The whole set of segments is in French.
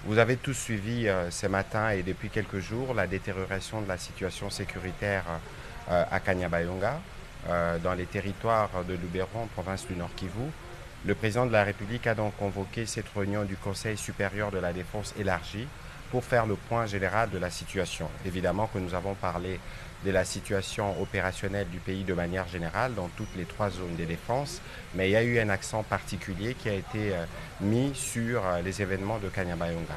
Vous avez tous suivi ce matin et depuis quelques jours la détérioration de la situation sécuritaire à Kanyabayonga, dans les territoires de Lubero, en province du Nord Kivu. Le président de la République a donc convoqué cette réunion du Conseil supérieur de la défense élargie pour faire le point général de la situation. Évidemment que nous avons parlé de la situation opérationnelle du pays de manière générale dans toutes les trois zones de défense, mais il y a eu un accent particulier qui a été mis sur les événements de Kanyabayonga.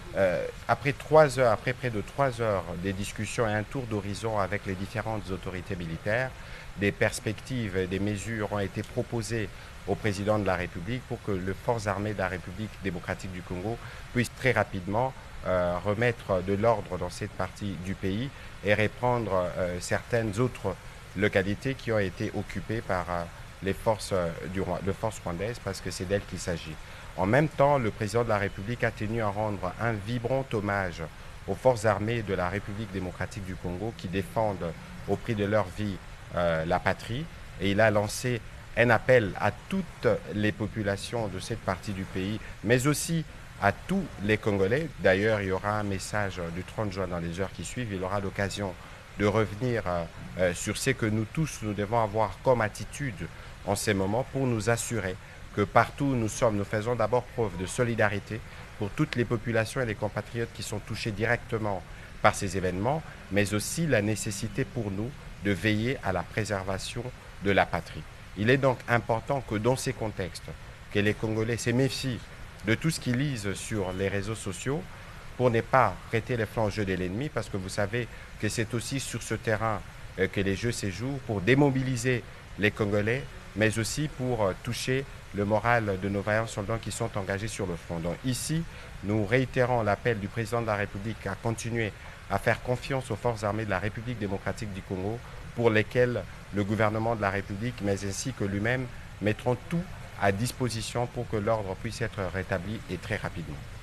Après 3 heures, après près de 3 heures des discussions et un tour d'horizon avec les différentes autorités militaires, des perspectives et des mesures ont été proposées au président de la République pour que les forces armées de la République démocratique du Congo puissent très rapidement remettre de l'ordre dans cette partie du pays et reprendre certaines autres localités qui ont été occupées par les forces, les forces rwandaises, parce que c'est d'elles qu'il s'agit. En même temps, le président de la République a tenu à rendre un vibrant hommage aux forces armées de la République démocratique du Congo qui défendent au prix de leur vie la patrie. Et il a lancé un appel à toutes les populations de cette partie du pays, mais aussi à tous les Congolais. D'ailleurs, il y aura un message du 30 juin dans les heures qui suivent. Il aura l'occasion de revenir sur ce que nous tous, nous devons avoir comme attitude en ces moments pour nous assurer que partout où nous sommes, nous faisons d'abord preuve de solidarité pour toutes les populations et les compatriotes qui sont touchés directement par ces événements, mais aussi la nécessité pour nous de veiller à la préservation de la patrie. Il est donc important que dans ces contextes, que les Congolais se méfient de tout ce qu'ils lisent sur les réseaux sociaux pour ne pas prêter les flancs au jeu de l'ennemi, parce que vous savez que c'est aussi sur ce terrain que les jeux se jouent, pour démobiliser les Congolais, mais aussi pour toucher le moral de nos vaillants soldats qui sont engagés sur le front. Donc ici, nous réitérons l'appel du président de la République à continuer à faire confiance aux forces armées de la République démocratique du Congo, pour lesquelles le gouvernement de la République, mais ainsi que lui-même, mettront tout à disposition pour que l'ordre puisse être rétabli et très rapidement.